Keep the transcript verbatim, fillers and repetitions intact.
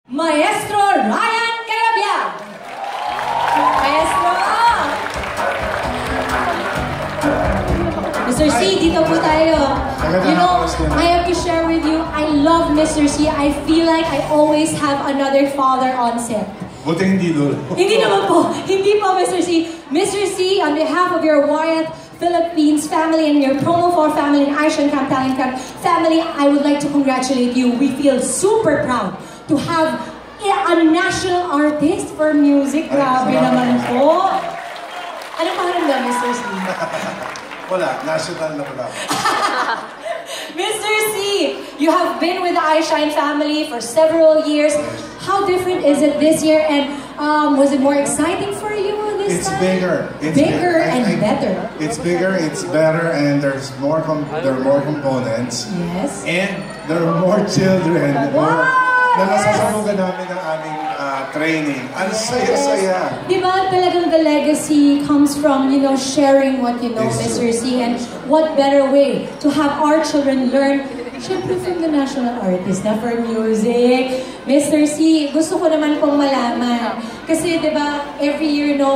Maestro Ryan Cayabyab. Maestro! Mister C, dito po tayo. You know, I have to share with you, I love Mister C. I feel like I always have another father on set. Buti hindi lolo. Hindi naman po. Hindi po, Mister C. Mister C, on behalf of your Wyatt Philippines family and your Promil Four family and Asian Camp Talent Camp family, I would like to congratulate you. We feel super proud to have a national artist for music. Grabe naman po. Ano pakiramdam, Mister C? Wala, national na wala. Mister C, you have been with the iShine family for several years. How different is it this year? And um, was it more exciting for you this it's time? Bigger. It's bigger. I, and I, better. It's bigger, it's better, and there's more com there are more components. Yes. And there are more children. Wow! Na nasasalugan namin ang aming uh, training. Ang saya-saya. Di ba talagang the legacy comes from, you know, sharing what you know, Mister C. And what better way to have our children learn, syempre from the national artist na for music. Mister C, gusto ko naman pong malaman. Kasi di ba, every year, no,